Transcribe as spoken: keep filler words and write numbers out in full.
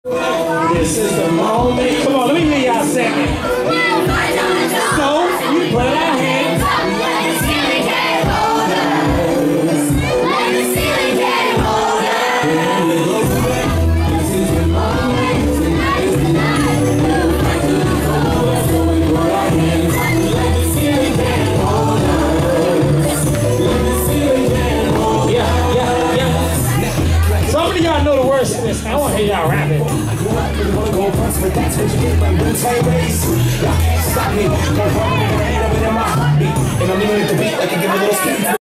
This is the moment. Come on, let me hear y'all sing it. So, we put our hands. Yeah, yeah, yeah. Some of y'all know the words to this. I want to hear y'all rap it. But that's what you get when we say race. Y'all can't stop me. Don't run me, and I'm in my heartbeat. And I'm leaving at the beat like I give a little speed.